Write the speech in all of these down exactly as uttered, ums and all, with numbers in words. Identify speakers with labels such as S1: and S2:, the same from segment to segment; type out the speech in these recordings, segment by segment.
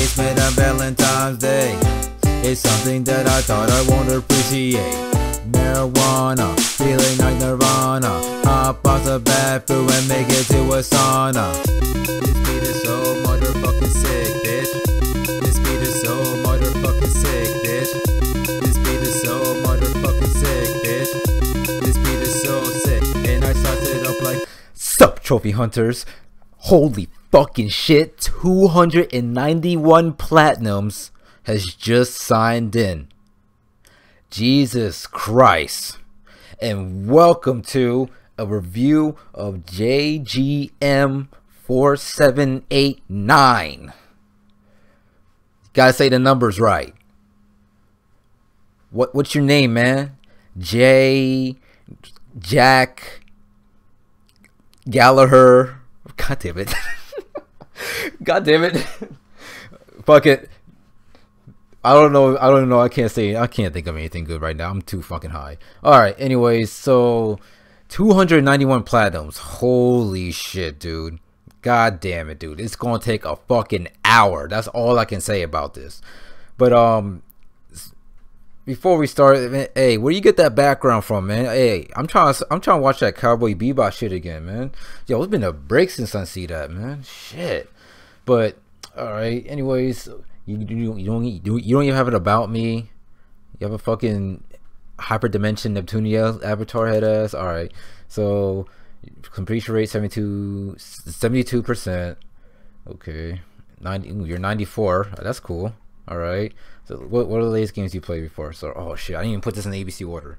S1: case made on Valentine's Day. It's something that I thought I won't appreciate. Marijuana, feeling like Nirvana. Hop off the bathroom and make it to a sauna. This beat is so motherfucking sick, bitch. This beat is so motherfucking sick, bitch. This beat is so motherfucking sick, bitch. This beat is so sick. And I started up like, sup, trophy hunters. Holy fucking shit, two hundred ninety-one platinums has just signed in. Jesus Christ. And welcome to a review of J G M four seven eight nine. Gotta say the numbers right. What what's your name, man? J Jack Gallagher. God damn it. God damn it. Fuck it. I don't know. I don't know. I can't say. I can't think of anything good right now. I'm too fucking high. Alright, anyways, so two hundred ninety-one platinums. Holy shit, dude. God damn it, dude. It's gonna take a fucking hour. That's all I can say about this. But um before we start, man, hey, where you get that background from, man? Hey, I'm trying to I'm trying to watch that Cowboy Bebop shit again, man. Yo, it's been a break since I see that, man. Shit. But all right, anyways, you you, you don't you, you don't even have it about me. You have a fucking Hyperdimension Neptunia avatar head ass. All right, so completion rate seventy-two percent. Okay, ninety. Ooh, you're ninety-four. That's cool. All right. So what what are the latest games you played before? So oh shit, I didn't even put this in the A B C order.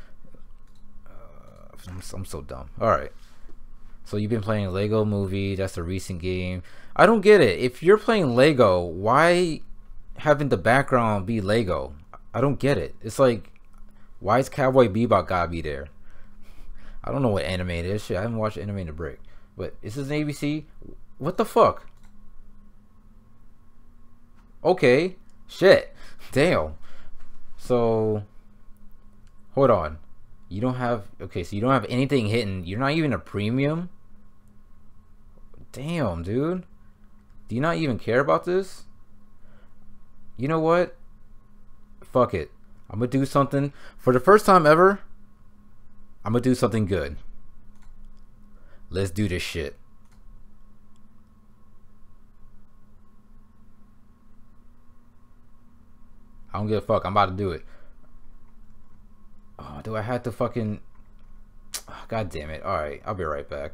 S1: Uh, I'm, I'm so dumb. All right. So you've been playing Lego Movie. That's a recent game. I don't get it. If you're playing Lego, why having the background be Lego? I don't get it. It's like, why is Cowboy Bebop gotta be there? I don't know what anime it is. Shit, I haven't watched anime in a break. But is this an A B C? What the fuck? Okay. Shit. Damn. So hold on. You don't have okay, so you don't have anything hidden. You're not even a premium? Damn, dude. Do you not even care about this? You know what? Fuck it. I'm gonna do something for the first time ever. I'm gonna do something good. Let's do this shit. I don't give a fuck. I'm about to do it. Oh, do I have to fucking... Oh, God damn it. Alright, I'll be right back.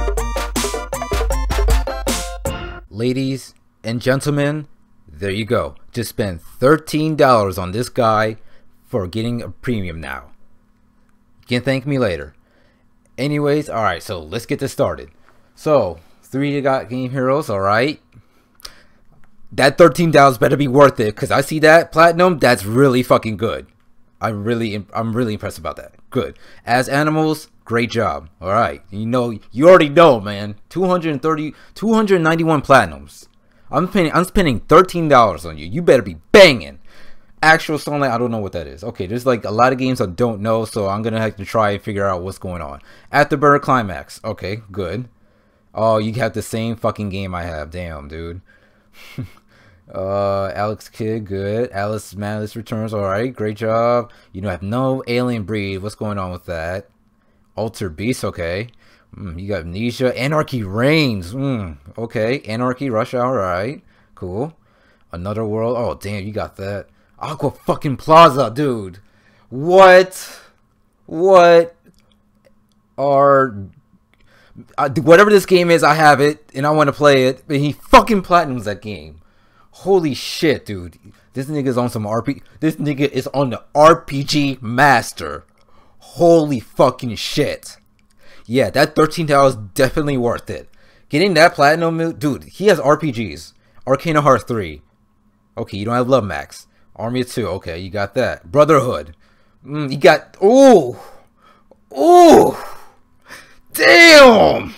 S1: Ladies and gentlemen, there you go. Just spend thirteen dollars on this guy for getting a premium now. You can thank me later. Anyways, alright, so let's get this started. So, three got game heroes, alright. That thirteen dollars better be worth it, because I see that platinum, that's really fucking good. I'm really, I'm really impressed about that. Good. As animals, great job. All right. You know, you already know, man. two hundred thirty, two hundred ninety-one platinums. I'm spending, I'm spending thirteen dollars on you. You better be banging. Actual Sunlight, I don't know what that is. Okay, there's like a lot of games I don't know, so I'm gonna have to try and figure out what's going on. Afterburner Climax. Okay, good. Oh, you have the same fucking game I have. Damn, dude. Uh, Alex Kidd, good. Alice Malice returns, alright, great job. You don't have no alien breed. What's going on with that? Altered Beast, okay. Mm, you got Amnesia. Anarchy Reigns. Mm, okay. Anarchy Rush Hour, alright. Cool. Another World. Oh, damn, you got that. Aqua fucking Plaza, dude. What? What are... Uh, whatever this game is, I have it, and I want to play it. But he fucking platinums that game. Holy shit, dude. This nigga's on some R P G. This nigga is on the R P G master. Holy fucking shit. Yeah, that thirteen dollars is definitely worth it. Getting that platinum, dude, he has R P Gs. Arcana Heart three. Okay, you don't have Love Max. Army of two. Okay, you got that. Brotherhood. Mm, you got... Ooh. Ooh. Damn.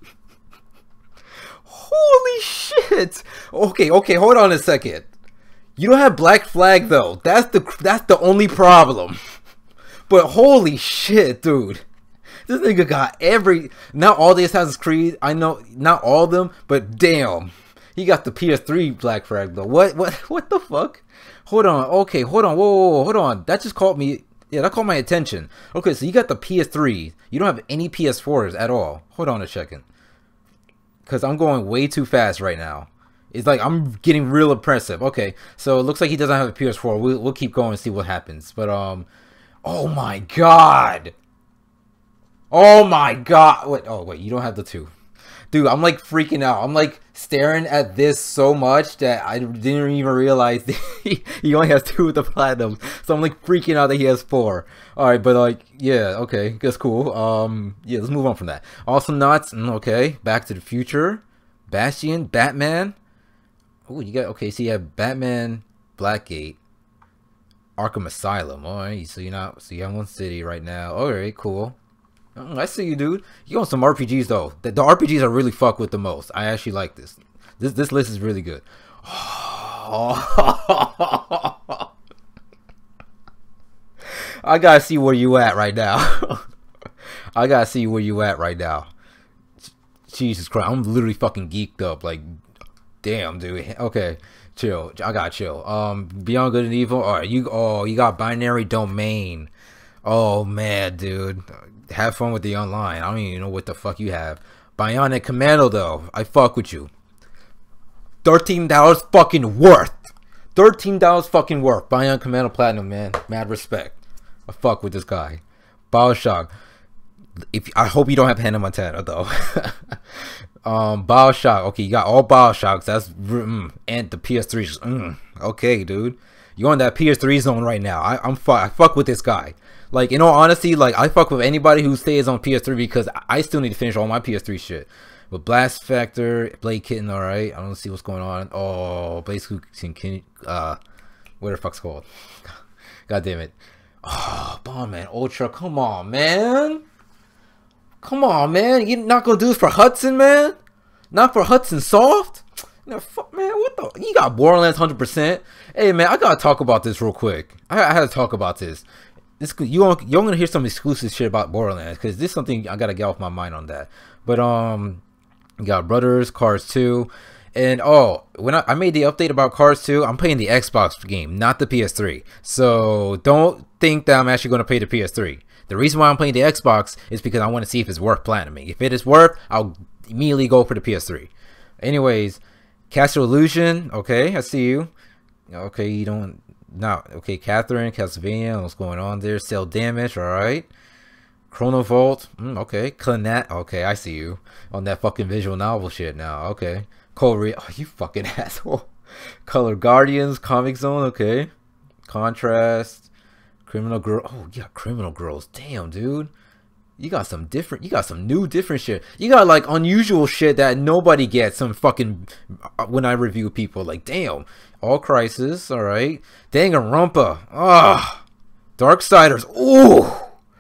S1: Holy shit. Okay, okay, hold on a second. You don't have Black Flag though. That's the that's the only problem. But holy shit, dude. This nigga got every, not all the Assassin's Creed, I know, not all of them, but damn. He got the P S three Black Flag though. What? What? What the fuck? Hold on. Okay, hold on. Whoa, whoa, whoa, hold on. That just caught me. Yeah, that caught my attention. Okay, so you got the P S three. You don't have any P S fours at all. Hold on a second. Because I'm going way too fast right now. It's like I'm getting real impressive. Okay, so it looks like he doesn't have a P S four. We'll, we'll keep going and see what happens. But, um, oh my god. Oh my god. Wait, oh, wait, you don't have the two. Dude, I'm like freaking out. I'm like staring at this so much that I didn't even realize he, he only has two of the platinums. So I'm like freaking out that he has four. Alright, but like, yeah, okay, that's cool. Um, yeah, let's move on from that. Awesome Knots, okay. Back to the Future. Bastion, Batman. Oh, you got, okay, so you have Batman, Blackgate, Arkham Asylum. Alright, so you're not, so you have one city right now. Alright, cool. I see you, dude. You want some R P Gs though. The, the R P Gs I really fuck with the most. I actually like this. This this list is really good. Oh. I gotta see where you at right now. I gotta see where you at right now. Jesus Christ, I'm literally fucking geeked up. Like, damn, dude. Okay, chill. I gotta chill. Um, Beyond Good and Evil. All right, you. Oh, you got Binary Domain. Oh man, dude. Have fun with the online. I don't even know what the fuck you have. Bionic Commando though. I fuck with you. thirteen dollars fucking worth. thirteen dollars fucking worth. Bionic Commando Platinum, man. Mad respect. I fuck with this guy. Bioshock. If I hope you don't have Hannah Montana though. um, Bioshock. Okay, you got all Bioshocks. That's mm, and the P S three. Mm, okay, dude. You're on that P S three zone right now. I, I'm fu I fuck with this guy. Like, in all honesty, like, I fuck with anybody who stays on P S three because I still need to finish all my P S three shit. But Blast Factor, Blade Kitten, alright. I don't see what's going on. Oh, Blade Kitten, uh, what the fuck's called? God damn it. Oh, Bomberman Ultra, come on, man. Come on, man. You're not gonna do this for Hudson, man? Not for Hudson Soft? No, fuck, man, what the? You got Borderlands one hundred percent. Hey, man, I gotta talk about this real quick. I, I had to talk about this. This, you you're gonna hear some exclusive shit about Borderlands because this is something I gotta get off my mind on that. But um, you got Brothers, Cars two, and oh, when I, I made the update about Cars two, I'm playing the Xbox game, not the P S three. So don't think that I'm actually gonna play the P S three. The reason why I'm playing the Xbox is because I want to see if it's worth platinuming. If it is worth, I'll immediately go for the P S three. Anyways, Castle Illusion, okay, I see you. Okay, you don't. Now, okay, Catherine, Castlevania, what's going on there? Cell Damage, alright. Chronovolt, mm, okay. Clannad, okay, I see you. On that fucking visual novel shit now, okay. Color, oh, you fucking asshole. Color Guardians, Comic Zone, okay. Contrast, Criminal Girl, oh, you got Criminal Girls, damn, dude. You got some different, you got some new different shit. You got like unusual shit that nobody gets. Some fucking, when I review people, like, damn. All Crysis, alright. Danganronpa. Ah, Darksiders. Ooh,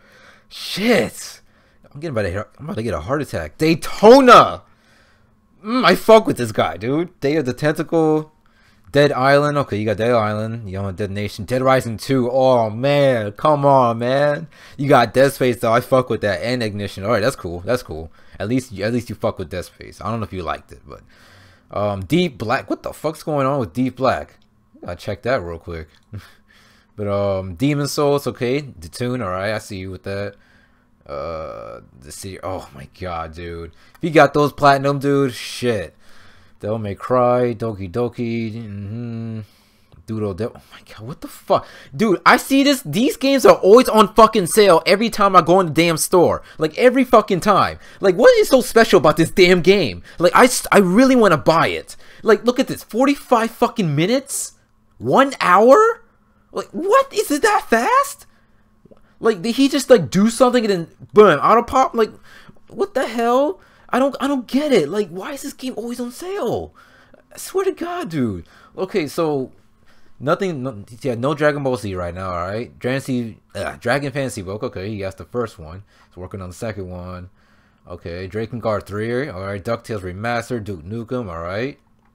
S1: shit. I'm getting about to, I'm about to get a heart attack. Daytona. Mm, I fuck with this guy, dude. Day of the Tentacle. Dead Island. Okay, you got Dead Island. You got Dead Nation. Dead Rising two. Oh man, come on, man. You got Dead Space though. I fuck with that. And Ignition. Alright, that's cool. That's cool. At least, at least you fuck with Dead Space. I don't know if you liked it, but. Um, Deep Black. What the fuck's going on with Deep Black? I'll check that real quick. But um, Demon Souls, okay. The tune, alright. I see you with that. Uh, the see. Oh my god, dude. If you got those platinum, dude, shit. Devil May Cry, Doki Doki, mm-hmm. Doodle Devil. Oh my god, what the fuck, dude? I see this. These games are always on fucking sale every time I go in the damn store. Like every fucking time. Like, what is so special about this damn game? Like, I, I really want to buy it. Like, look at this, forty-five fucking minutes, one hour. Like, what is it that fast? Like, did he just like do something and then boom, auto pop? Like, what the hell? I don't, I don't get it. Like, why is this game always on sale? I swear to God, dude. Okay, so. Nothing, no, yeah, no Dragon Ball Z right now, alright? Dragon, uh, Dragon Fantasy Book, okay, he got the first one. He's working on the second one. Okay, Drakengard three, alright. DuckTales Remastered, Duke Nukem, alright.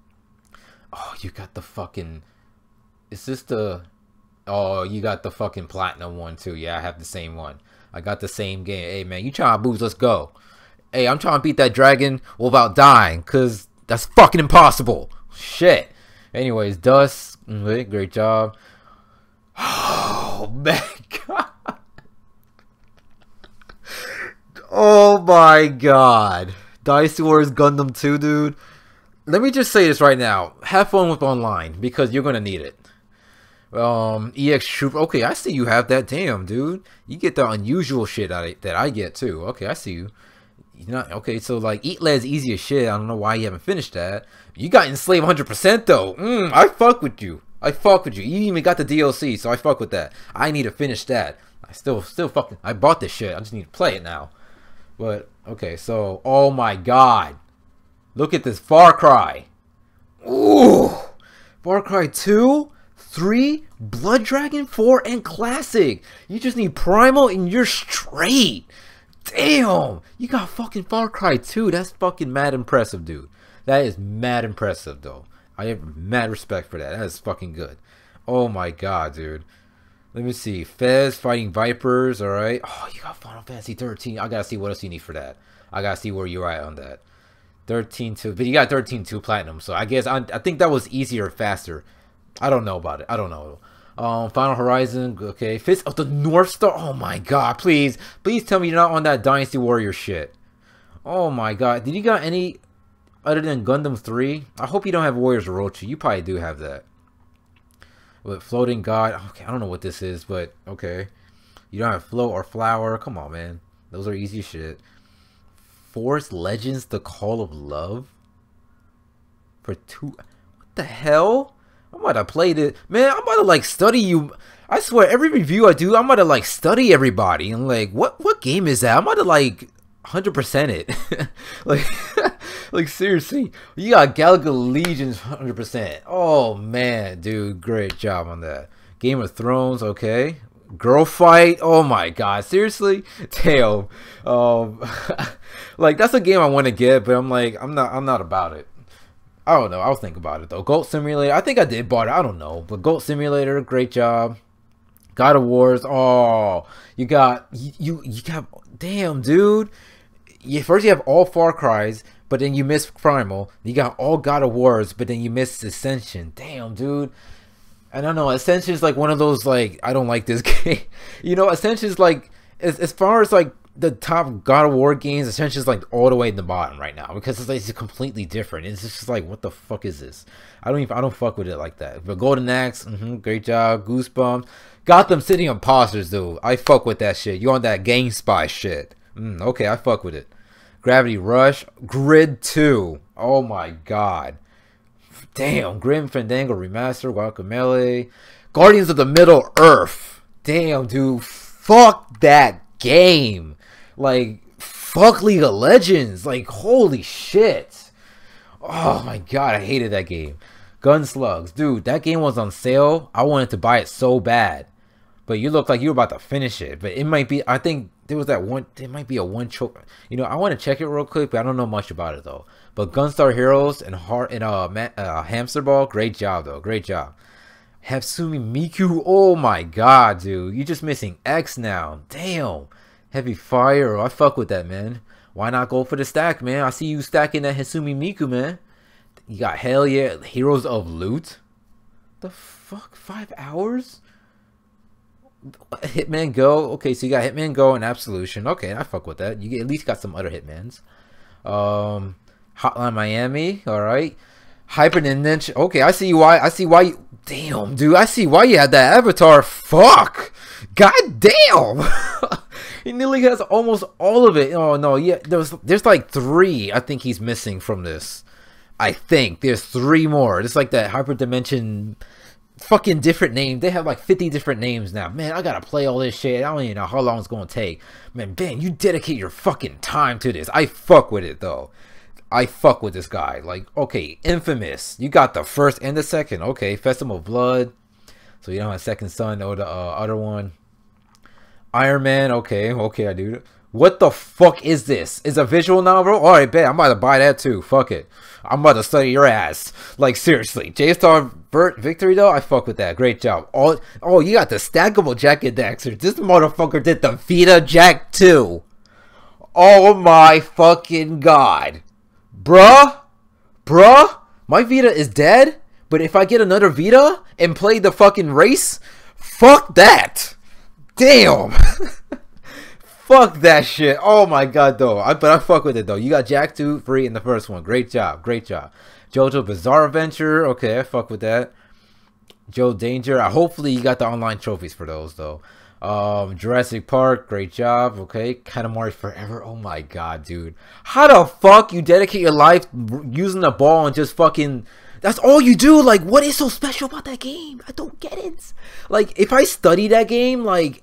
S1: Oh, you got the fucking... Is this the... Oh, you got the fucking Platinum one too. Yeah, I have the same one. I got the same game. Hey, man, you trying to boost, let's go. Hey, I'm trying to beat that dragon without dying, because... That's fucking impossible. Shit. Anyways, Dust, great job. Oh my god. Oh my god. Dynasty Warriors Gundam two, dude. Let me just say this right now. Have fun with online because you're gonna need it. Um, E X Troop. Okay, I see you have that. Damn, dude. You get the unusual shit out of, that I get too. Okay, I see you. You're not okay. So like, Eat Led's easy as shit. I don't know why you haven't finished that. You got Enslaved one hundred percent though. Mm, I fuck with you. I fuck with you. You even got the D L C, so I fuck with that. I need to finish that. I still, still fucking. I bought this shit. I just need to play it now. But okay, so oh my god, look at this Far Cry. Ooh, Far Cry two. three, Blood Dragon, four, and Classic. You just need Primal and you're straight. Damn. You got fucking Far Cry two. That's fucking mad impressive, dude. That is mad impressive, though. I have mad respect for that. That is fucking good. Oh my god, dude. Let me see. Fez fighting Vipers, alright. Oh, you got Final Fantasy thirteen. I gotta see what else you need for that. I gotta see where you're at on that. thirteen two. But you got thirteen two Platinum, so I guess I, I think that was easier, faster. I don't know about it. I don't know. Um, Final Horizon. Okay. Fist of the North Star. Oh my god. Please. Please tell me you're not on that Dynasty Warrior shit. Oh my god. Did you got any other than Gundam three? I hope you don't have Warriors Orochi. You probably do have that. With Floating God. Okay. I don't know what this is, but okay. You don't have Float or Flower. Come on, man. Those are easy shit. Forest Legends. The Call of Love. For two. What the hell? I'm about to play this, man. I'm about to like study you. I swear, every review I do, I'm about to like study everybody and like, what what game is that? I'm about to like one hundred percent it. like, like seriously, you got Galaga Legions one hundred percent. Oh man, dude, great job on that. Game of Thrones, okay. Girl Fight. Oh my god, seriously, damn. Um, like that's a game I want to get, but I'm like, I'm not, I'm not about it. I don't know. I'll think about it though. Goat Simulator. I think I did bought it. I don't know. But Goat Simulator, great job. God of Wars. Oh, you got you you, you got. Damn, dude. You first you have all Far Cries, but then you miss Primal. You got all God of Wars, but then you miss Ascension. Damn, dude. I don't know. Ascension is like one of those like I don't like this game. You know, Ascension is like as as far as like the top God of War games, Ascension is like all the way in the bottom right now because it's like it's completely different. It's just like what the fuck is this? I don't even I don't fuck with it like that. But Golden Axe, mm-hmm, great job. Goosebumps, Gotham City Imposters, dude. I fuck with that shit. You on that Game Spy shit? Mm, okay, I fuck with it. Gravity Rush, Grid two. Oh my god, damn. Grim Fandango Remaster, Guacamelee, Guardians of the Middle Earth. Damn, dude. Fuck that game. Like, fuck League of Legends. Like, holy shit. Oh my god, I hated that game. Gunslugs. Dude, that game was on sale. I wanted to buy it so bad. But you look like you were about to finish it. But it might be, I think there was that one, it might be a one choke. You know, I want to check it real quick, but I don't know much about it though. But Gunstar Heroes and Heart and uh, uh Hamster Ball, great job though. Great job. Hatsumi Miku, oh my god, dude. You're just missing X now. Damn. Heavy Fire, I fuck with that, man. Why not go for the stack, man? I see you stacking that Hatsumi Miku, man. You got hell yeah, Heroes of Loot. The fuck, five hours? Hitman Go. Okay, so you got Hitman Go and Absolution. Okay, I fuck with that. You get, at least got some other Hitmans. Um, Hotline Miami. All right. Hyperdimension. Okay, I see why. I see why. You, damn, dude. I see why you had that avatar. Fuck. God damn. He nearly has almost all of it. Oh no, yeah. There's there's like three. I think he's missing from this. I think there's three more. It's like that Hyperdimension. Fucking different name. They have like fifty different names now. Man, I gotta play all this shit. I don't even know how long it's gonna take. Man, Ben, you dedicate your fucking time to this. I fuck with it though. I fuck with this guy. Like, okay, Infamous. You got the first and the second. Okay, Festival of Blood. So you don't have Second Son or the uh, other one. Iron Man. Okay, okay, I do. What the fuck is this? Is a visual novel? Alright, bet. I'm about to buy that too. Fuck it. I'm about to study your ass. Like, seriously. J-Star Victory, though? I fuck with that. Great job. Oh, oh, you got the stackable jacket Dexter. This motherfucker did the Vita Jack too. Oh my fucking god. Bruh. Bruh, my Vita is dead, but if I get another Vita and play the fucking race, fuck that. Damn. Fuck that shit. Oh my god, though. I, but I fuck with it, though. You got Jak two free in the first one. Great job. Great job. JoJo Bizarre Adventure. Okay, I fuck with that. Joe Danger. Uh, hopefully you got the online trophies for those, though. Um, Jurassic Park. Great job. Okay. Katamari Forever. Oh my god, dude. How the fuck you dedicate your life using the ball and just fucking... That's all you do? Like, what is so special about that game? I don't get it. Like, if I study that game, like...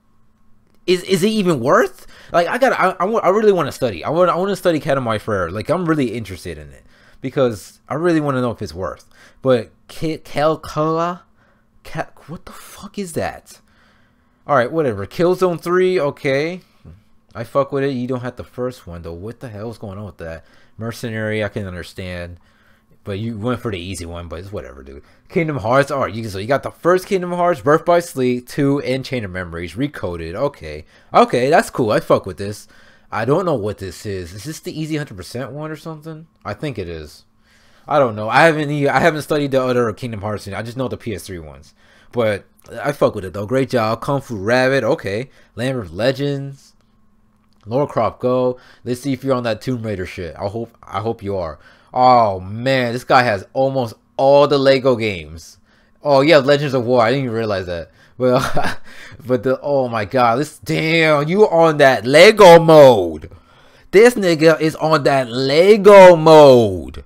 S1: Is is it even worth? Like, I got I, I, I really want to study. I want I want to study Katamari Forever. Like, I'm really interested in it because I really want to know if it's worth. But Calcola, Cal, what the fuck is that? All right, whatever. Killzone three, okay. I fuck with it. You don't have the first one though. What the hell is going on with that? Mercenary, I can understand. But you went for the easy one, but it's whatever, dude. Kingdom Hearts. All right, you, so you got the first Kingdom Hearts, Birth by Sleep, two, and Chain of Memories, recoded. Okay. Okay, that's cool. I fuck with this. I don't know what this is. Is this the easy one hundred percent one or something? I think it is. I don't know. I haven't I haven't studied the other Kingdom Hearts. I just know the P S three ones. But I fuck with it, though. Great job. Kung Fu Rabbit. Okay. Land of Legends. Lara Croft Go. Let's see if you're on that Tomb Raider shit. I hope I hope you are. Oh man, this guy has almost all the Lego games. Oh yeah, Legends of War. I didn't even realize that. Well, but the oh my god, this damn you on that Lego mode. This nigga is on that Lego mode.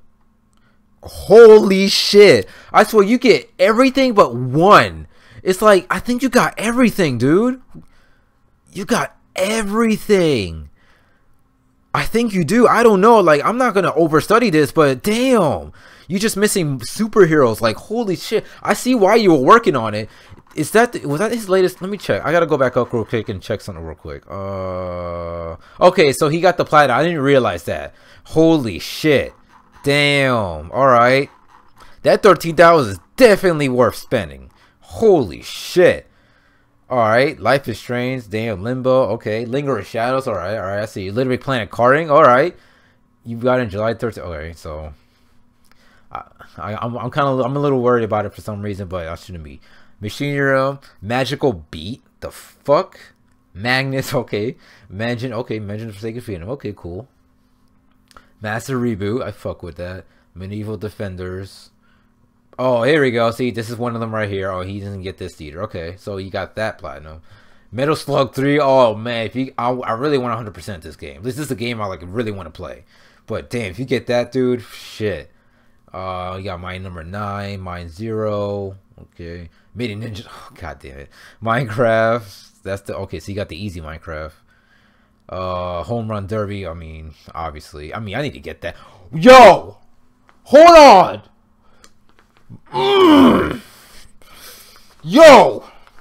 S1: Holy shit! I swear you get everything but one. It's like I think you got everything, dude. You got everything. I think you do. I don't know. Like, I'm not going to overstudy this, but damn. You just missing superheroes. Like, holy shit. I see why you were working on it. Is that, the, was that his latest? Let me check. I got to go back up real quick and check something real quick. Uh, okay, so he got the platinum. I didn't realize that. Holy shit. Damn. All right. That thirteen dollars is definitely worth spending. Holy shit. Alright, Life is Strange, damn, Limbo, okay, Lingering Shadows, alright, alright, I see, Little Big Planet Karting, alright, you got it in July thirteenth, okay, so, I, I, I'm, I'm kind of, I'm a little worried about it for some reason, but I shouldn't be. Machinery, Magical Beat, the fuck, Magnus, okay, Imagine, okay, Imagine for Sake of Freedom, okay, cool, Master Reboot, I fuck with that, Medieval Defenders. Oh, here we go. See, this is one of them right here. Oh, he doesn't get this either. Okay, so you got that platinum. Metal Slug three. Oh man, if you, I, I really want one hundred percent this game. This is a game I like really want to play. But damn, if you get that, dude, shit. Uh, you got Mine Number Nine, Mine Zero. Okay, Made in Ninja. Oh, god damn it. Minecraft. That's the okay. So you got the easy Minecraft. Uh, Home Run Derby. I mean, obviously. I mean, I need to get that. Yo, hold on. Mm. Yo!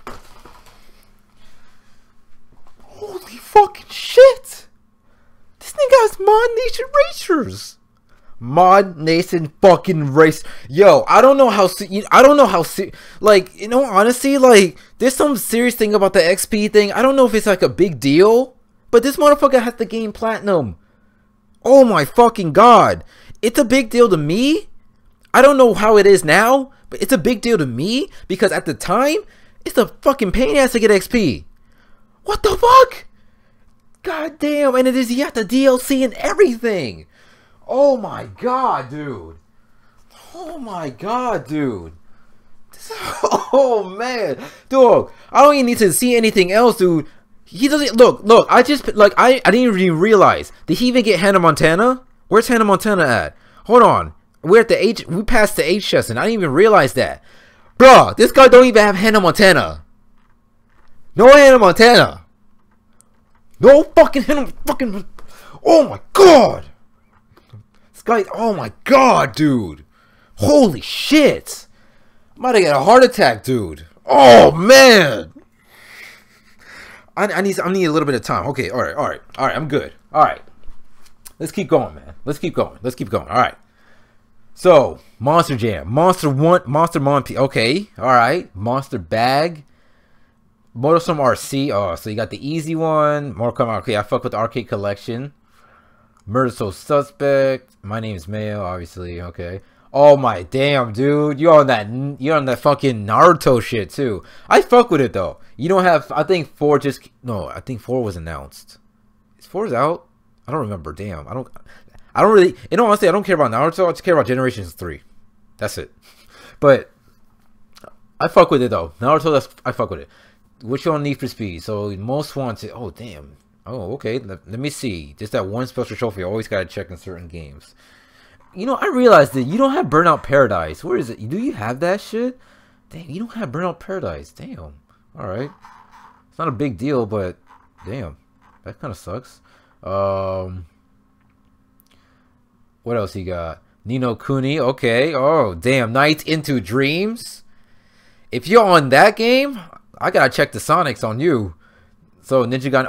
S1: Holy fucking shit! This nigga has ModNation Racers. ModNation fucking race. Yo, I don't know how. I don't know how. Like, you know, honestly, like, there's some serious thing about the X P thing. I don't know if it's like a big deal, but this motherfucker has to gain platinum. Oh my fucking god! It's a big deal to me. I don't know how it is now, but it's a big deal to me because at the time, it's a fucking pain ass to get X P. What the fuck? God damn, and it is yet the D L C and everything. Oh my god, dude. Oh my god, dude. This, oh man, dude. I don't even need to see anything else, dude. He doesn't look. Look, I just like I. I didn't even realize. Did he even get Hannah Montana? Where's Hannah Montana at? Hold on. We're at the H. We passed the H chest, and I didn't even realize that, bruh. This guy don't even have Hannah Montana. No Hannah Montana. No fucking Hannah. Fucking. Oh my god. This guy. Oh my god, dude. Holy shit. I'm about to get a heart attack, dude. Oh man. I, I need. I need a little bit of time. Okay. All right. All right. All right. I'm good. All right. Let's keep going, man. Let's keep going. Let's keep going. All right. So, Monster Jam, Monster One, Monster Mon, okay, all right, Monster Bag, Motorstorm R C. Oh, so you got the easy one, Mortal Kombat. Okay, I fuck with the arcade collection. Murder So Suspect. My name is Mayo, obviously. Okay. Oh my damn, dude. You're on that you're on that fucking Naruto shit too. I fuck with it though. You don't have I think four just no, I think four was announced. Is four's out? I don't remember. Damn. I don't I don't really you know honestly I don't care about Naruto, I just care about Generations three. That's it. But I fuck with it though. Naruto, that's I fuck with it. What you on Need for Speed? So most wanted. Oh damn. Oh okay. Let, let me see. Just that one special trophy. I always gotta check in certain games. You know, I realized that you don't have Burnout Paradise. Where is it? Do you have that shit? Damn, you don't have Burnout Paradise. Damn. All right. It's not a big deal, but damn, that kind of sucks. Um, what else you got? Nino Kuni. Okay. Oh damn. Night into Dreams. If you're on that game, I gotta check the Sonics on you. So Ninja Gun.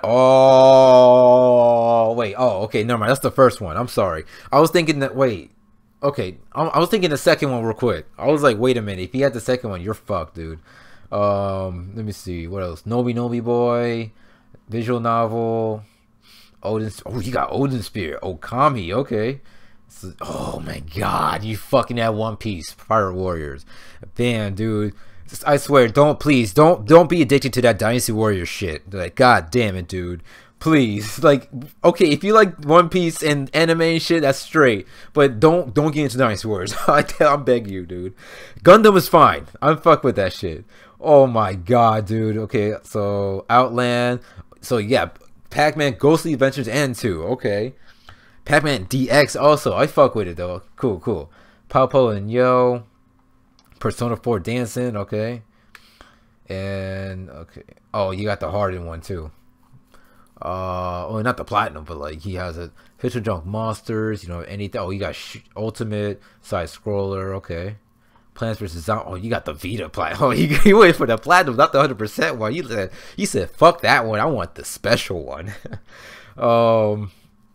S1: Oh wait. Oh okay. Never mind. That's the first one. I'm sorry. I was thinking that. Wait. Okay. I, I was thinking the second one real quick. I was like, wait a minute. If you had the second one, you're fucked, dude. Um. Let me see. What else? Nobi Nobi Boy. Visual novel. Odin. Oh, you got Odin Spear. Okami. Okay. So, oh my God. You fucking had One Piece. Pirate Warriors. Damn, dude. I swear, don't please don't don't be addicted to that Dynasty Warrior shit. Like, god damn it, dude. Please, like, okay, if you like One Piece and anime and shit, that's straight. But don't don't get into Dynasty Warriors. I I beg you, dude. Gundam is fine. I'm fuck with that shit. Oh my god, dude. Okay, so Outland. So yeah, Pac-Man Ghostly Adventures and two. Okay, Pac-Man D X also. I fuck with it though. Cool, cool. Popo and Yo. Persona four Dancing, okay. And okay. Oh, you got the hardened one too. Uh oh, not the platinum, but like he has a Picture Junk Monsters, you know, anything. Oh, you got sh Ultimate Side Scroller, okay. Plants versus Zombies. Oh, you got the Vita platinum. Oh, you, you wait for the platinum, not the hundred percent one. You said you said fuck that one. I want the special one. um.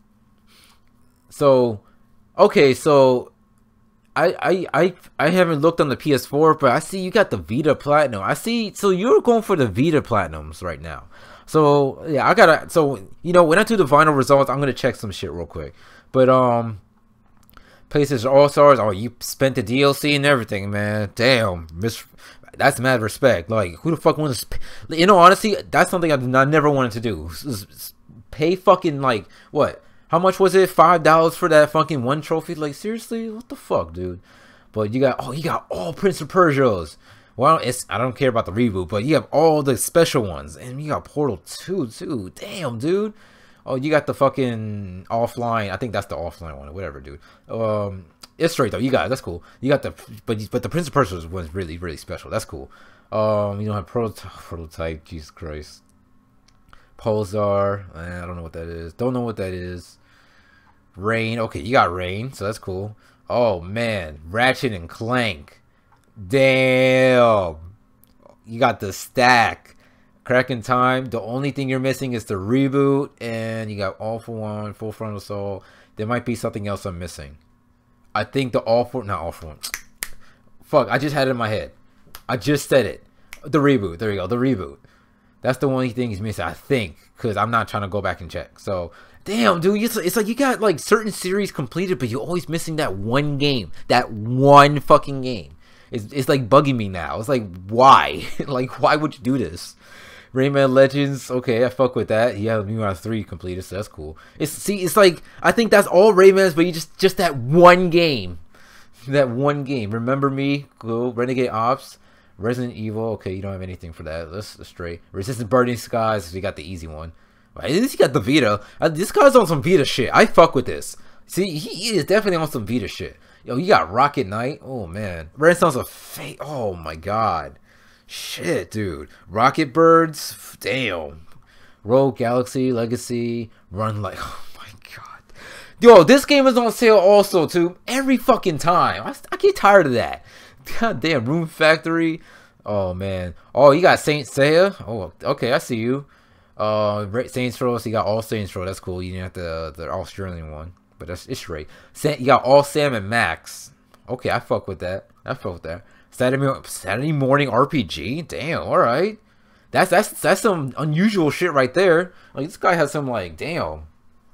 S1: So, okay, so. I, I I I haven't looked on the P S four, but I see you got the Vita Platinum. I see, so you're going for the Vita Platinums right now. So yeah, I gotta. So you know, when I do the final results, I'm gonna check some shit real quick. But um, PlayStation All Stars. Oh, you spent the D L C and everything, man. Damn, miss. That's mad respect. Like, who the fuck wants to? You know, honestly, that's something I, I never wanted to do. Pay fucking like what? How much was it? Five dollars for that fucking one trophy? Like, seriously? What the fuck, dude? But you got, oh, you got all Prince of Persia's. Well, it's, I don't care about the reboot, but you have all the special ones. And you got Portal two, too. Damn, dude. Oh, you got the fucking offline. I think that's the offline one or whatever, dude. Um, it's straight, though. You got it. That's cool. You got the, but but the Prince of Persia's one's really, really special. That's cool. Um, you don't have prototype. Prototype. Jesus Christ. Pulsar. Eh, I don't know what that is. Don't know what that is. Rain. Okay, you got Rain, so that's cool. Oh man, Ratchet and Clank. Damn. You got the stack. Cracking Time. The only thing you're missing is the reboot, and you got All for One, Full Frontal Assault. There might be something else I'm missing. I think the All for not All for One. Fuck, I just had it in my head. I just said it. The reboot. There you go. The reboot. That's the only thing he's missing, I think, because I'm not trying to go back and check. So, damn, dude, it's, it's like you got like certain series completed, but you're always missing that one game, that one fucking game. It's, it's like bugging me now. It's like, why? Like, why would you do this? Rayman Legends, okay, I fuck with that. He had Rayman three completed, so that's cool. It's see, it's like I think that's all Raymans, but you just just that one game, that one game. Remember Me, cool. Renegade Ops. Resident Evil, okay, you don't have anything for that. Let's straight. Resistant Burning Skies, we got the easy one. At least you got the Vita. Uh, this guy's on some Vita shit. I fuck with this. See, he is definitely on some Vita shit. Yo, you got Rocket Knight. Oh man, Renaissance of Fate. Oh my god, shit, dude. Rocket Birds. Damn. Rogue Galaxy Legacy. Run like. Oh my god. Yo, this game is on sale also too. Every fucking time. I, I get tired of that. God damn, Room Factory. Oh man. Oh, you got Saint Seiya. Oh, okay, I see you. Uh, Saints Row. So you got all Saints Row. That's cool. You didn't have the the Australian one, but that's it's straight. You got all Sam and Max. Okay, I fuck with that. I fuck with that. Saturday Saturday morning R P G. Damn. All right. That's that's that's some unusual shit right there. Like this guy has some like damn.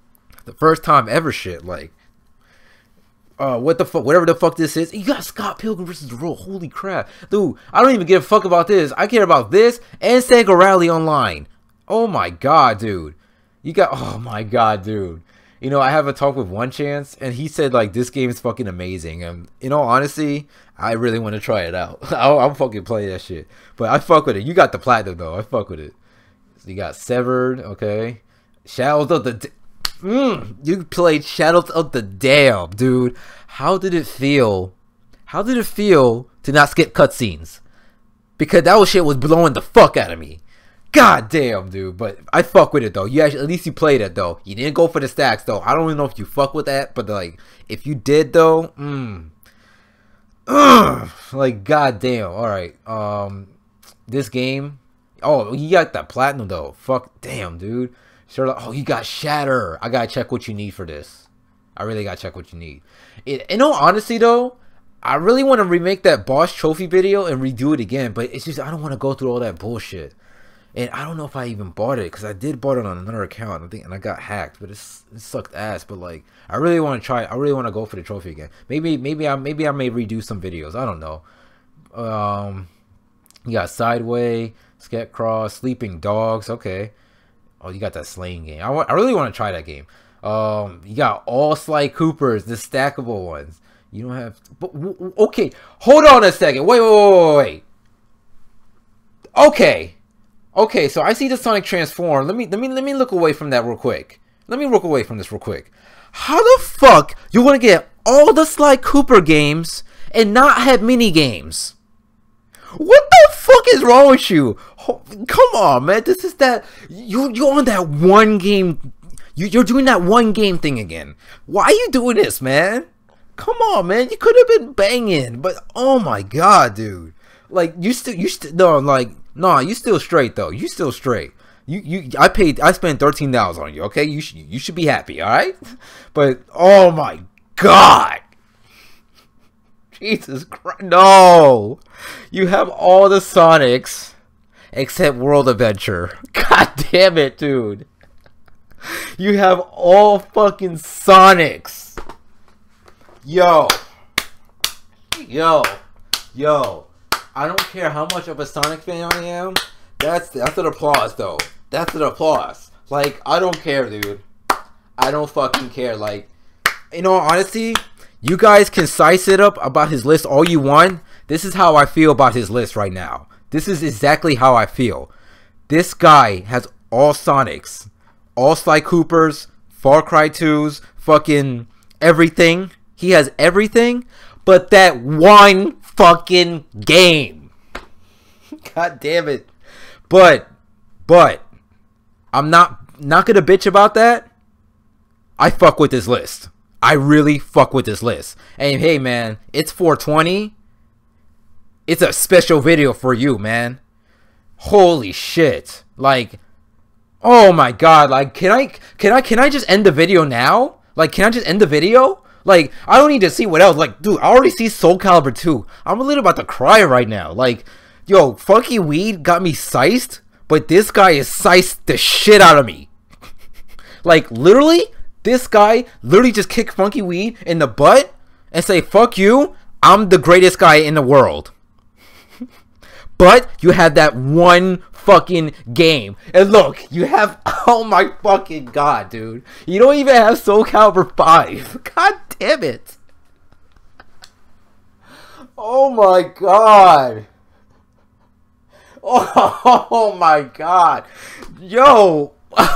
S1: The first time ever shit. Like, uh, what the fuck? Whatever the fuck this is. You got Scott Pilgrim versus the World. Holy crap. Dude, I don't even give a fuck about this. I care about this and Sega Rally Online. Oh my god, dude. You got, oh my god, dude. You know, I have a talk with One Chance, and he said, like, this game is fucking amazing. And in all honesty, I really want to try it out. I'll, I'll fucking play that shit. But I fuck with it. You got the platinum, though. I fuck with it. So you got Severed, okay. Shadows of the... Mm, you played Shadows of the Damn, dude. How did it feel? How did it feel to not skip cutscenes? Because that shit was blowing the fuck out of me. God damn, dude. But I fuck with it, though. You actually, at least you played it, though. You didn't go for the stacks, though. I don't even know if you fuck with that, but, like, if you did, though, mm, ugh, like, god damn. Alright, um, this game, oh, you got that platinum, though. Fuck, damn, dude. Sure, oh, you got Shatter. I gotta check what you need for this. I really gotta check what you need. It, in all honesty, though, I really want to remake that boss trophy video and redo it again, but it's just, I don't want to go through all that bullshit. And I don't know if I even bought it, because I did bought it on another account, I think, and I got hacked. But it's, it sucked ass. But like, I really want to try. I really want to go for the trophy again. Maybe, maybe I, maybe I may redo some videos. I don't know. Um, you got Sideway, Sketcross, Sleeping Dogs. Okay. Oh, you got that slaying game. I want. I really want to try that game. Um, you got all Sly Coopers, the stackable ones. You don't have. But, okay, hold on a second. Wait, wait, wait, wait, wait. Okay. Okay, so I see the Sonic Transform. Let me let me let me look away from that real quick. Let me look away from this real quick. How the fuck you want to get all the Sly Cooper games and not have mini games? What the fuck is wrong with you? Oh, come on, man. This is that you you're on that one game. You you're doing that one game thing again. Why are you doing this, man? Come on, man. You could have been banging, but oh my god, dude. Like you still you still no like. Nah, you still straight though. You still straight. You you I paid I spent thirteen dollars on you, okay? You should you should be happy, alright? But oh my god. Jesus Christ. No. You have all the Sonics except World Adventure. God damn it, dude. You have all fucking Sonics. Yo. Yo. Yo. I don't care how much of a Sonic fan I am. That's that's an applause, though. That's an applause. Like, I don't care, dude. I don't fucking care. Like, in all honesty, you guys can size it up about his list all you want. This is how I feel about his list right now. This is exactly how I feel. This guy has all Sonics, all Sly Coopers, Far Cry twos, fucking everything. He has everything, but that one fucking game. God damn it. But, but, I'm not, not gonna bitch about that. I fuck with this list. I really fuck with this list. And hey, man, it's four twenty. It's a special video for you, man. Holy shit. Like, oh my god. Like, can I, can I, can I just end the video now? Like, can I just end the video? Like, I don't need to see what else. Like, dude, I already see Soul Calibur two. I'm a little about to cry right now. Like, yo, Funky Weed got me sized, but this guy is sized the shit out of me. Like, literally, this guy literally just kicked Funky Weed in the butt and say, fuck you, I'm the greatest guy in the world. But you have that one fucking game. And look, you have, oh my fucking god, dude. You don't even have Soul Calibur five. God damn it. Oh my god. Oh my god. Yo.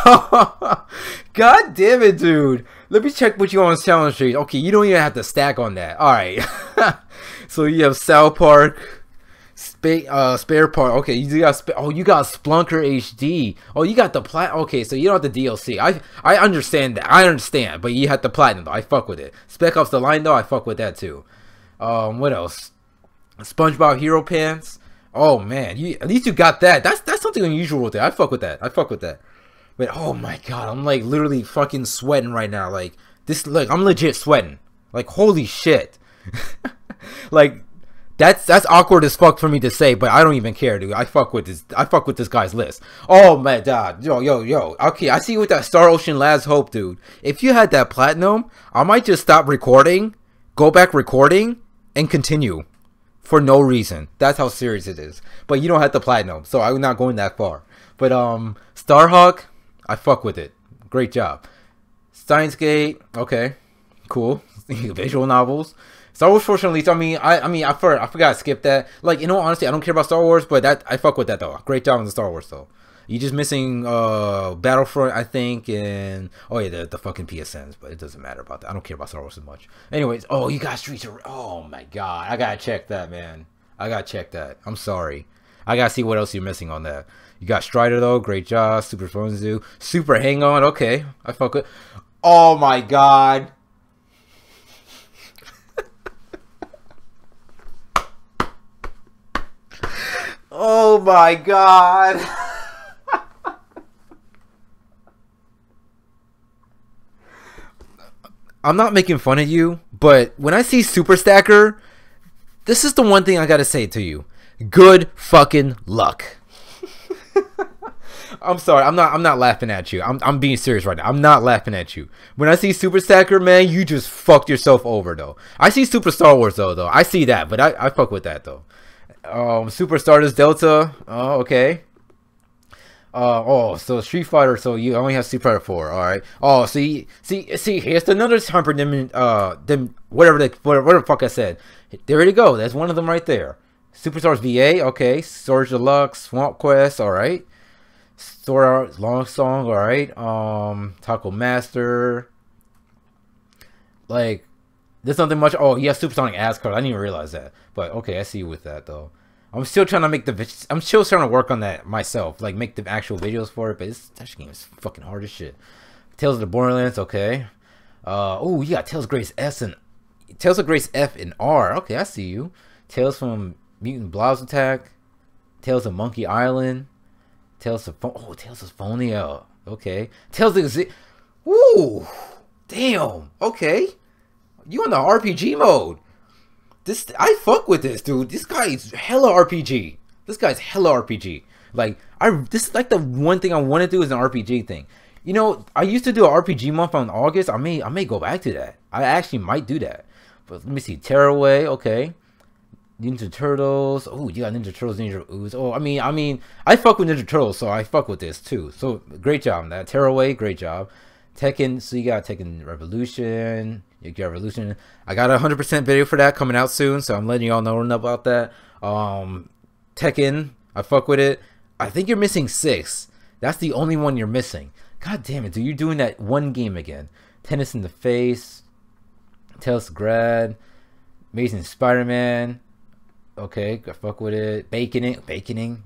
S1: God damn it, dude. Let me check what you on Challenge Street. Okay, you don't even have to stack on that. Alright. So you have South Park. Spa uh, spare part. Okay, you got sp oh, you got Splunker H D. Oh, you got the plat. Okay, so you don't have the D L C. I I understand that. I understand, but you had the platinum though. I fuck with it. Spec Ops: The Line though. I fuck with that too. Um, what else? SpongeBob Hero Pants. Oh man, you at least you got that. That's that's something unusual with it. I fuck with that. I fuck with that. But oh my god, I'm like literally fucking sweating right now. Like this, like I'm legit sweating. Like holy shit. Like. That's that's awkward as fuck for me to say, but I don't even care, dude. I fuck with this. I fuck with this guy's list. Oh my god, yo, yo, yo. Okay, I see you with that Star Ocean Last Hope, dude. If you had that platinum, I might just stop recording, go back recording, and continue for no reason. That's how serious it is. But you don't have the platinum, so I'm not going that far. But um, Starhawk, I fuck with it. Great job. Steins Gate, okay, cool. Visual novels. Star Wars fortunately, I mean, I, I mean, I, for, I forgot to skip that. Like, you know, honestly, I don't care about Star Wars, but that I fuck with that though. Great job on the Star Wars though. You just missing uh Battlefront, I think, and oh yeah, the, the fucking P S Ns, but it doesn't matter about that. I don't care about Star Wars as much. Anyways, oh, you got Streets of, oh my god, I gotta check that, man. I gotta check that. I'm sorry, I gotta see what else you're missing on that. You got Strider though, great job. Super Phone Zoo, Super Hang On, okay, I fuck with. Oh my god. Oh my god. I'm not making fun of you, but when I see Super Stacker, this is the one thing I gotta say to you. Good fucking luck. I'm sorry, I'm not I'm not laughing at you. I'm I'm being serious right now. I'm not laughing at you. When I see Super Stacker, man, you just fucked yourself over though. I see Super Star Wars though though. I see that, but I, I fuck with that though. Um, Super Stardust Delta. Oh, okay. Uh, oh, so Street Fighter. So you only have Street Fighter four. All right. Oh, see, see, see. Here's another Hyperdimension. Uh, them whatever the whatever, whatever the fuck I said. There you go. That's one of them right there. Superstars V A. Okay. Storage Deluxe. Swamp Quest. All right. Sword Long Song. All right. Um, Taco Master. Like. There's nothing much. Oh, he has Supersonic Ass Card. I didn't even realize that. But okay, I see you with that though. I'm still trying to make the. I'm still trying to work on that myself. Like make the actual videos for it. But this that game is fucking hard as shit. Tales of the Borderlands. Okay. Uh. Oh, you got Tales of Grace S and Tales of Grace F and R. Okay, I see you. Tales from Mutant Blobs Attack. Tales of Monkey Island. Tales of oh Tales of Phonia. Okay. Tales of Z. Ooh. Damn. Okay. You on the R P G mode. This I fuck with this, dude. This guy is hella R P G. This guy's hella R P G. Like I this is like the one thing I want to do is an R P G thing. You know, I used to do an R P G month on August. I may I may go back to that. I actually might do that. But let me see. Tearaway, okay. Ninja Turtles. Oh, you got Ninja Turtles, Ninja Ooze. Oh, I mean, I mean, I fuck with Ninja Turtles, so I fuck with this too. So great job on that. Tearaway, great job. Tekken, so you got Tekken Revolution. You got Revolution. I got a hundred percent video for that coming out soon, so I'm letting y'all know about that. Um, Tekken, I fuck with it. I think you're missing six. That's the only one you're missing. God damn it, dude! You're doing that one game again. Tennis in the Face, Tales of Grad, Amazing Spider-Man. Okay, I fuck with it. Baconing, baconing.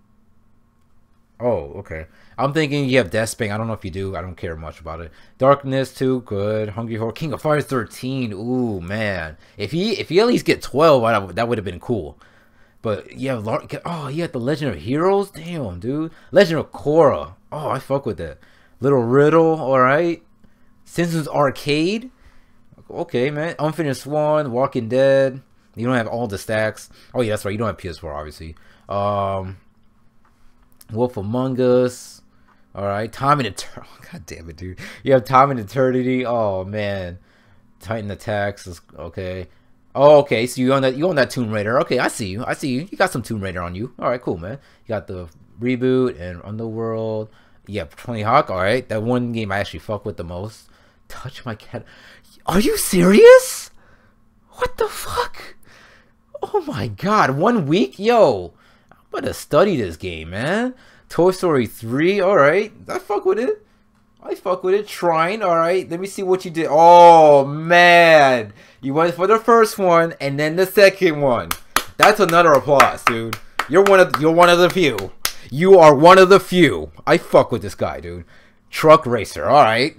S1: Oh, okay. I'm thinking you have Deathspank. I don't know if you do. I don't care much about it. Darkness too, good. Hungry Horror, King of Fighters thirteen. Ooh, man. If he if he at least get twelve, I, that would have been cool. But yeah, oh, you got the Legend of Heroes. Damn, dude. Legend of Korra. Oh, I fuck with that. Little Riddle. All right. Simpsons Arcade. Okay, man. Unfinished Swan. Walking Dead. You don't have all the stacks. Oh yeah, that's right. You don't have P S four, obviously. Um. Wolf Among Us. Alright. Time and Eternity. Oh, God damn it, dude. You have Time and Eternity. Oh, man. Titan Attacks. Is okay. Oh, okay. So you on that you on that Tomb Raider. Okay, I see you. I see you. You got some Tomb Raider on you. Alright, cool, man. You got the Reboot and Underworld. Yeah, Tony Hawk. Alright. That one game I actually fuck with the most. Touch My Cat. Are you serious? What the fuck? Oh my god. One week? Yo. I'm gonna study this game, man. Toy Story three, alright. I fuck with it. I fuck with it. Trine, alright. Let me see what you did. Oh, man. You went for the first one and then the second one. That's another applause, dude. You're one of you're one of the few. You are one of the few. I fuck with this guy, dude. Truck Racer, alright.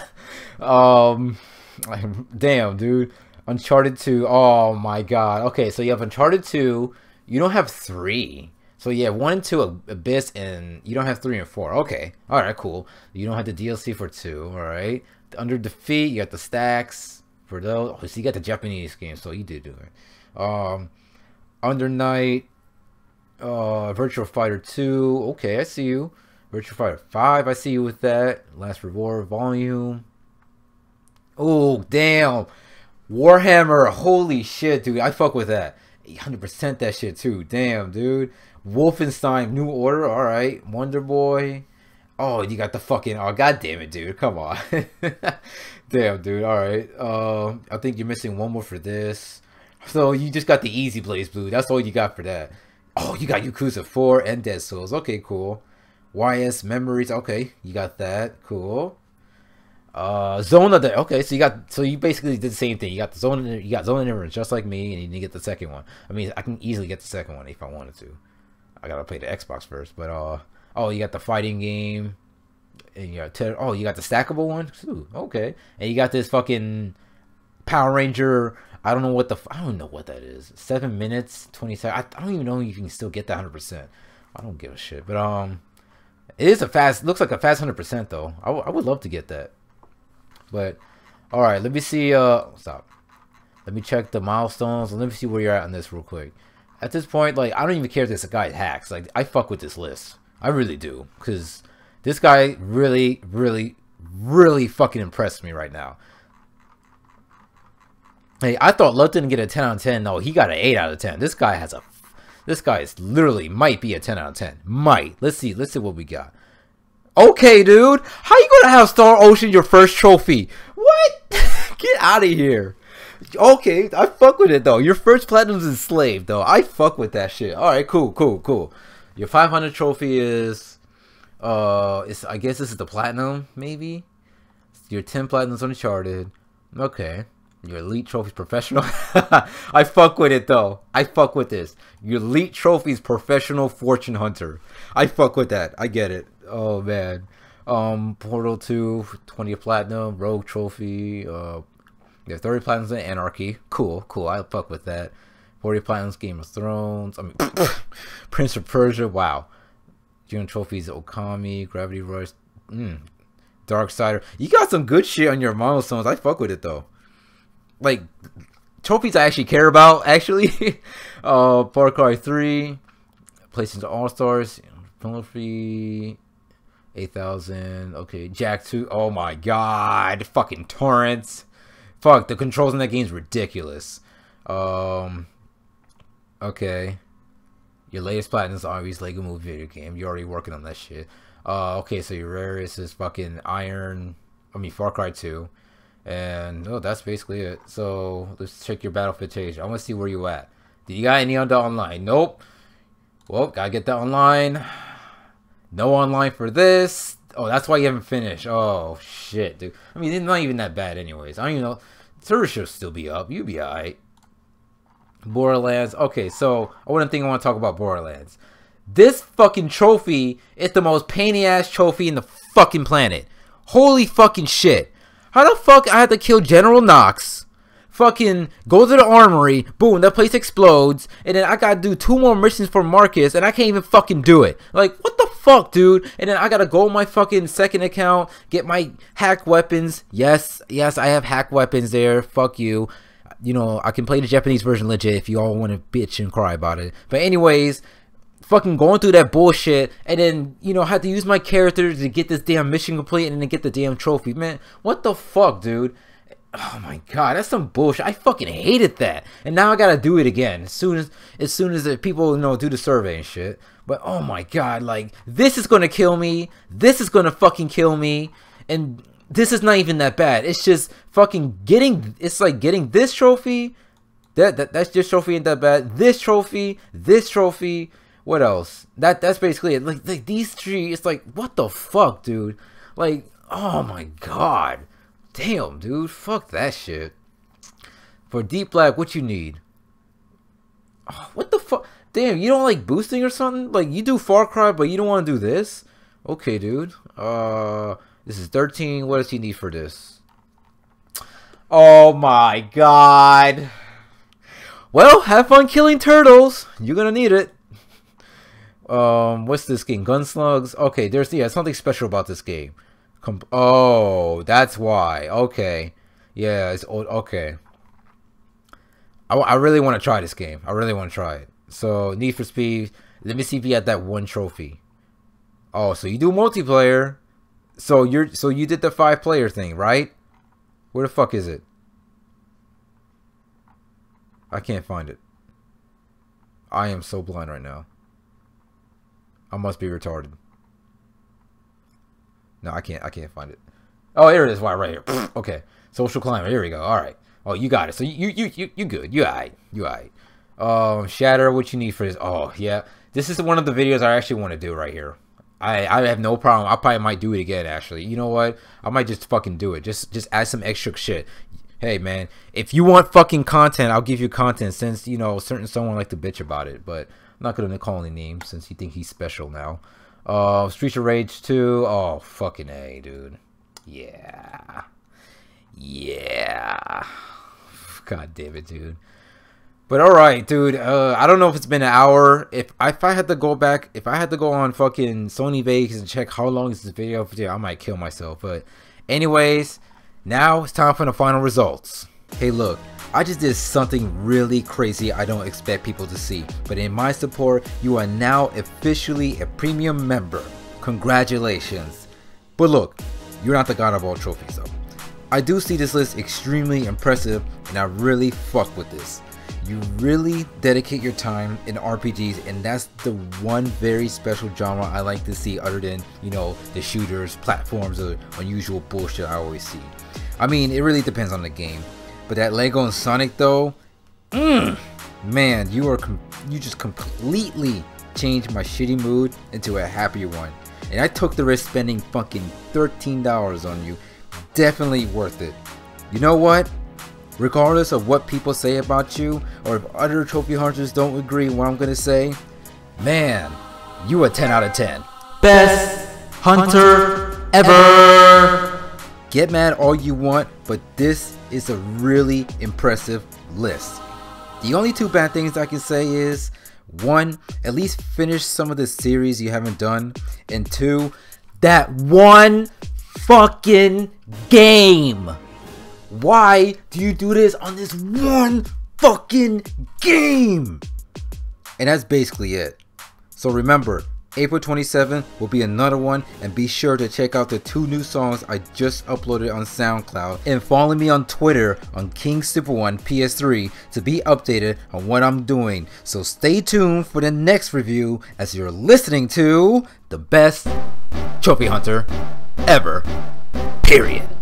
S1: um damn, dude. Uncharted two. Oh my god. Okay, so you have Uncharted two. You don't have three. So yeah, one and two Abyss, and you don't have three and four. Okay, all right, cool. You don't have the D L C for two. All right. Under Defeat, you got the stacks for those. Oh, so you got the Japanese game, so you did do it. Um, Under Night. Uh, Virtual Fighter two. Okay, I see you. Virtual Fighter five. I see you with that. Last Reward Volume. Oh, damn. Warhammer. Holy shit, dude. I fuck with that. eight hundred percent that shit, too. Damn, dude. Wolfenstein New Order. Alright. Wonder Boy. Oh, you got the fucking... Oh, god damn it, dude. Come on. Damn, dude. Alright. Uh, I think you're missing one more for this. So, you just got the Easy Blaze Blue. That's all you got for that. Oh, you got Yakuza four and Dead Souls. Okay, cool. Y S Memories. Okay, you got that. Cool. Uh, Zone of the... Okay, so you got... So you basically did the same thing. You got the Zone... You got Zone of Endurance just like me, and you need to get the second one. I mean, I can easily get the second one if I wanted to. I gotta play the Xbox first, but, uh... Oh, you got the fighting game. And you got... Oh, you got the stackable one? Ooh, okay. And you got this fucking... Power Ranger... I don't know what the... I don't know what that is. Seven minutes, twenty seconds. I, I don't even know if you can still get that one hundred percent. I don't give a shit. But, um... It is a fast... Looks like a fast one hundred percent, though. I, I would love to get that. But... Alright, let me see... Uh... Stop. Let me check the milestones. Let me see where you're at on this real quick. At this point, like, I don't even care if this guy hacks. Like, I fuck with this list. I really do. Because this guy really, really, really fucking impressed me right now. Hey, I thought Love didn't get a ten out of ten. No, he got an eight out of ten. This guy has a... This guy is literally might be a ten out of ten. Might. Let's see. Let's see what we got. Okay, dude. How you gonna have Star Ocean your first trophy? What? Get out of here. Okay, I fuck with it, though. Your first Platinum's Enslaved, though. I fuck with that shit. Alright, cool, cool, cool. Your five hundred trophy is... Uh, it's, I guess this is the Platinum, maybe? Your ten Platinums Uncharted. Okay. Your Elite Trophies Professional. I fuck with it, though. I fuck with this. Your Elite Trophies Professional Fortune Hunter. I fuck with that. I get it. Oh, man. Um, Portal two, twenty Platinum, Rogue Trophy. Uh, you have thirty Platinums in Anarchy. Cool, cool. I fuck with that. forty Platinums Game of Thrones. I mean, Prince of Persia. Wow. June Trophies Okami, Gravity Rush. Mm. Darksider. You got some good shit on your milestones. I fuck with it, though. Like, trophies I actually care about, actually. uh, Far Cry three, PlayStation All-Stars, Penalty, eight thousand, okay, Jack two, oh my god, fucking torrents. Fuck, the controls in that game is ridiculous. Um, okay. Your latest Platinum is obviously Lego Movie video game, you're already working on that shit. Uh, okay, so your rarest is fucking Iron, I mean, Far Cry two. And oh, that's basically it. So let's check your Battlefield page. I want to see where you at. Do you got any on the online? Nope. Well, gotta get that online. No online for this. Oh, that's why you haven't finished. Oh shit, dude. I mean, it's not even that bad, anyways. I don't even know. Server should still be up. You be alright. Borderlands. Okay, so I wouldn't think I want to talk about Borderlands. This fucking trophy is the most painy ass trophy in the fucking planet. Holy fucking shit. How the fuck I had to kill General Knox, fucking go to the armory, boom, that place explodes, and then I gotta do two more missions for Marcus, and I can't even fucking do it. Like, what the fuck, dude? And then I gotta go on my fucking second account, get my hack weapons. Yes, yes, I have hack weapons there. Fuck you. You know, I can play the Japanese version legit if you all want to bitch and cry about it. But anyways... Fucking going through that bullshit, and then, you know, I had to use my character to get this damn mission complete and then get the damn trophy. Man, what the fuck, dude? Oh my god, that's some bullshit. I fucking hated that. And now I gotta do it again as soon as as soon as the people, you know, do the survey and shit. But oh my god, like, this is gonna kill me. This is gonna fucking kill me. And this is not even that bad. It's just fucking getting, it's like getting this trophy. That, that that's this trophy ain't that bad. This trophy, this trophy. What else? That that's basically it. Like, like these three, it's like, what the fuck, dude? Like, oh my god. Damn, dude. Fuck that shit. For Deep Black, what you need? Oh, what the fuck? Damn, you don't like boosting or something? Like, you do Far Cry, but you don't want to do this? Okay, dude. Uh, this is thirteen. What does he need for this? Oh my god. Well, have fun killing turtles. You're gonna need it. Um, what's this game? Gunslugs? Okay, there's, yeah, something special about this game. Com oh, that's why. Okay. Yeah, it's old. Okay. I, I really want to try this game. I really want to try it. So Need for Speed. Let me see if you had that one trophy. Oh, so you do multiplayer. So you're so you did the five player thing, right? Where the fuck is it? I can't find it. I am so blind right now. I must be retarded. No, I can't. I can't find it. Oh, here it is. Why, right here. Okay, social climber. Here we go. All right. Oh, you got it. So you you you you good. You alright. You alright. Um, Shatter. What you need for this? Oh yeah. This is one of the videos I actually want to do right here. I I have no problem. I probably might do it again. Actually, you know what? I might just fucking do it. Just just add some extra shit. Hey man, if you want fucking content, I'll give you content. Since you know certain someone like to bitch about it, but I'm not gonna call any names since you think he's special now. Uh, Streets of Rage two. Oh fucking A, dude. Yeah, yeah. God damn it, dude. But all right, dude. Uh, I don't know if it's been an hour. If if I had to go back, if I had to go on fucking Sony Vegas and check how long is this video for, I might kill myself. But anyways, now it's time for the final results. Hey, look. I just did something really crazy I don't expect people to see. But in my support, you are now officially a premium member. Congratulations. But look, you're not the god of all trophies though. I do see this list extremely impressive and I really fuck with this. You really dedicate your time in R P Gs, and that's the one very special genre I like to see other than, you know, the shooters, platforms, or unusual bullshit I always see. I mean, it really depends on the game. But that Lego and Sonic though, mm, man, you are com you just completely changed my shitty mood into a happier one. And I took the risk spending fucking thirteen dollars on you. Definitely worth it. You know what? Regardless of what people say about you, or if other trophy hunters don't agree with what I'm gonna say, man, you a ten out of ten. Best hunter ever! Get mad all you want, but this is a really impressive list. The only two bad things I can say is, one, at least finish some of the series you haven't done, and two, that one fucking game. Why do you do this on this one fucking game? And that's basically it. So remember, April twenty-seventh will be another one, and be sure to check out the two new songs I just uploaded on SoundCloud, and follow me on Twitter on King Super One P S three to be updated on what I'm doing. So stay tuned for the next review as you're listening to the best trophy hunter ever, period.